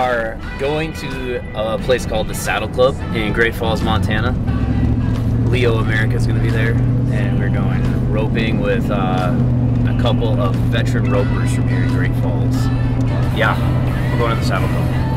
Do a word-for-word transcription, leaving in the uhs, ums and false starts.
are going to a place called the Saddle Club in Great Falls, Montana. Leo America is going to be there, and we're going roping with uh, a couple of veteran ropers from here in Great Falls. Yeah, we're going to the Saddle Club.